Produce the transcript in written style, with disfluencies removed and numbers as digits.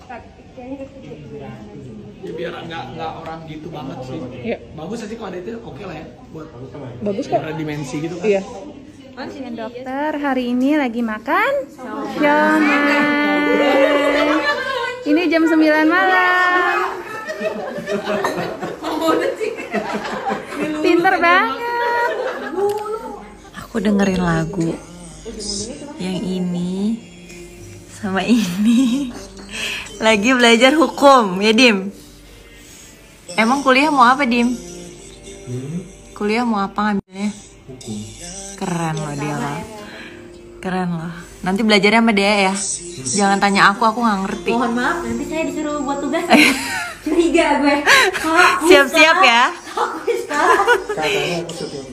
Ya biar nggak orang gitu banget sih. Iya. Bagus sih kalau ada itu oke lah ya buat Bagus kok. ada dimensi gitu kan. Iya. Dokter hari ini lagi makan siomay. Ini jam 9 malam. Pinter banget. Aku dengerin lagu yang ini sama ini. Lagi belajar hukum ya Dim. Emang kuliah mau apa Dim? Kuliah mau apa ngambilnya? Hukum. Keren loh dia lah. Keren loh. Nanti belajarnya sama dia ya. Jangan tanya aku nggak ngerti. Mohon maaf, nanti saya disuruh buat tugas. Curiga gue. Siap-siap ya. Katanya aku syuting